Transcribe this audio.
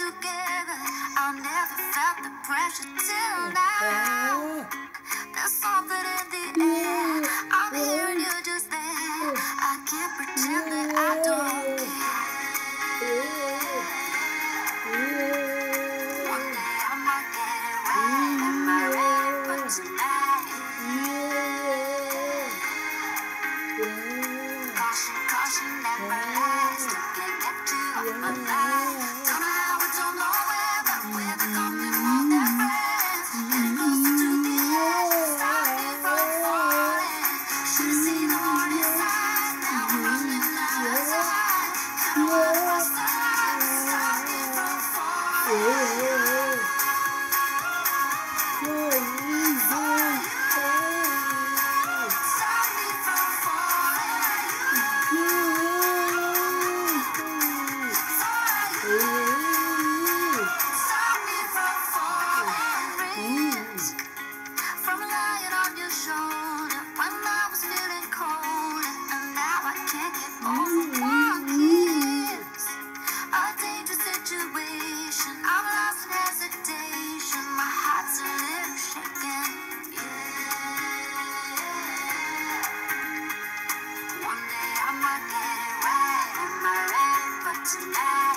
together. I never felt the pressure till now. There's something in the air. I'm here and you're just there. I can't pretend that I don't care. One day I might get it right. Am I ready for tonight? Caution, caution, never lasts. Don't get left you off my mind. Don't know how, I don't know where, but we're becoming more than friends. Getting closer to the edge, stop me from falling. Should've seen the warning signs, now I'm running out of time. Kinda wanna cross the line, stop me from falling. Stop me from from lying on your shoulder when I was feeling cold, and now I can't get over one kiss. A dangerous situation, I'm lost in hesitation. My heart's a little shaken. Yeah. One day I might get it right. Am I ready for tonight?